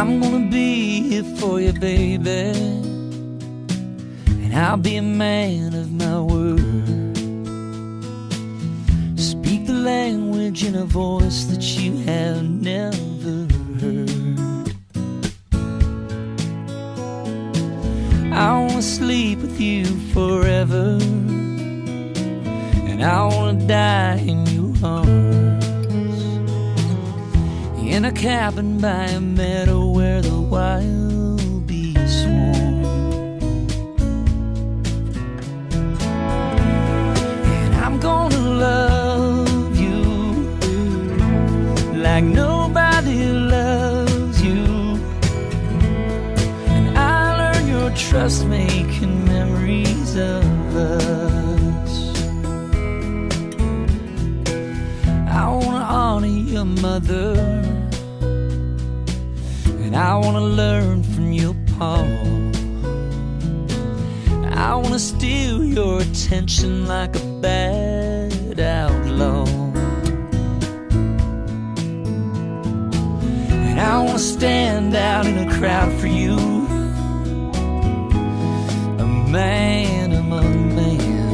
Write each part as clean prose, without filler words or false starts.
I'm gonna be here for you, baby, and I'll be a man of my word. Speak the language in a voice that you have never heard. I wanna sleep with you forever, and I wanna die in your arms, in a cabin by a meadow where the wild bees swarm. And I'm gonna love you like nobody loves you, and I learn your trust making memories of us. I wanna honor your mother, and I wanna learn from your pa. I wanna steal your attention like a bad outlaw, and I wanna stand out in a crowd for you, a man among men.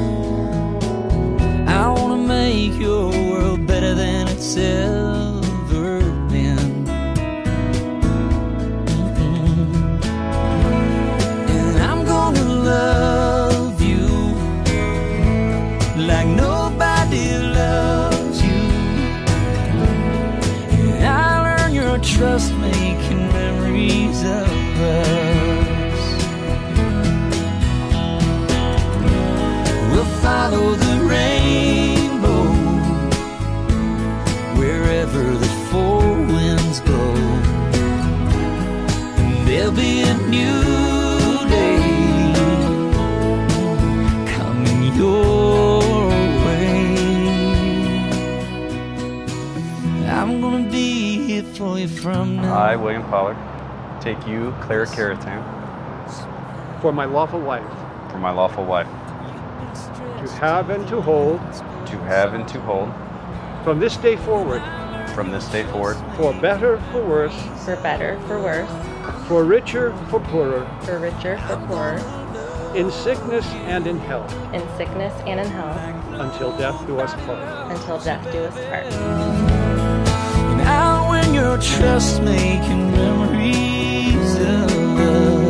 I wanna make your world better than it's ever been. And I'm gonna love you like nobody loves you, and I'll earn your trust making memories of us. We'll follow the rainbow wherever the four winds blow, and there'll be a new day coming your way. I'm gonna be here for you from now. I, William Pollard, take you, Claire Caratan, For my lawful wife, for my lawful wife, to have and to hold, to have and to hold, from this day forward, from this day forward, for better, for worse, For better, for worse, for richer, for poorer, for richer, for poorer, in sickness and in health, in sickness and in health, until death do us part. until death do us part. And I'll win your trust making memories of us.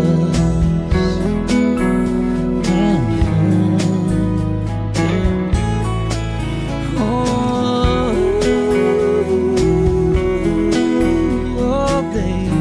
Oh, baby.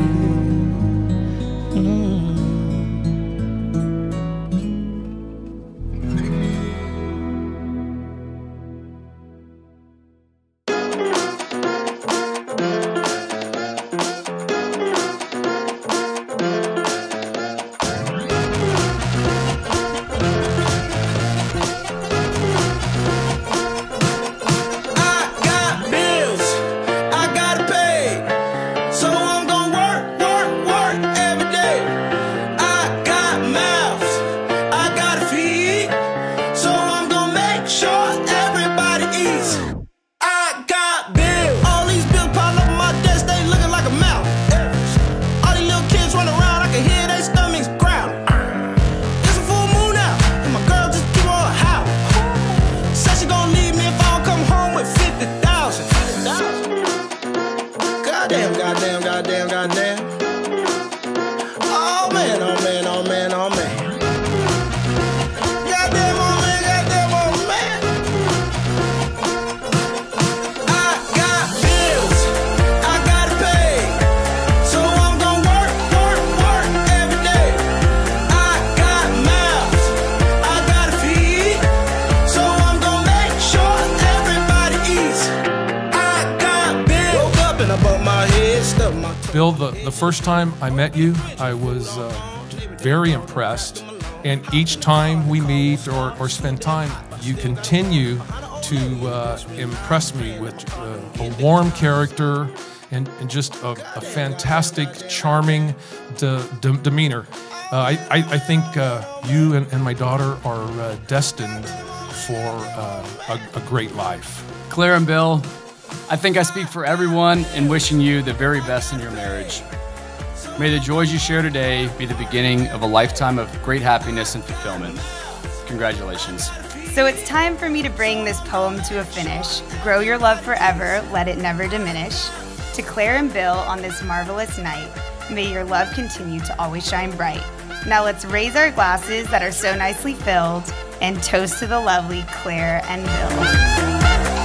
Bill, the first time I met you, I was very impressed. And each time we meet or spend time, you continue to impress me with a warm character and just a fantastic, charming demeanor. I think you and my daughter are destined for a great life. Claire and Bill, I think I speak for everyone in wishing you the very best in your marriage. May the joys you share today be the beginning of a lifetime of great happiness and fulfillment. Congratulations. So it's time for me to bring this poem to a finish. Grow your love forever, let it never diminish. To Claire and Bill on this marvelous night, may your love continue to always shine bright. Now let's raise our glasses that are so nicely filled and toast to the lovely Claire and Bill.